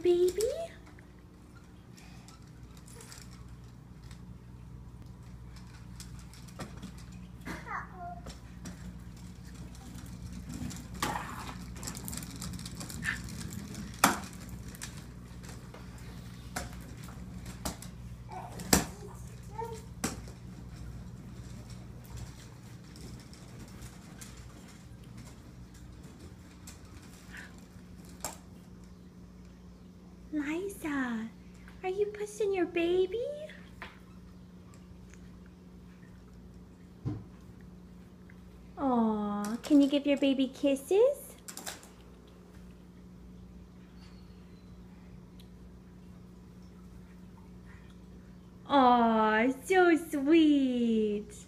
baby? Liza, are you pushing your baby? Aw, can you give your baby kisses? Aw, so sweet.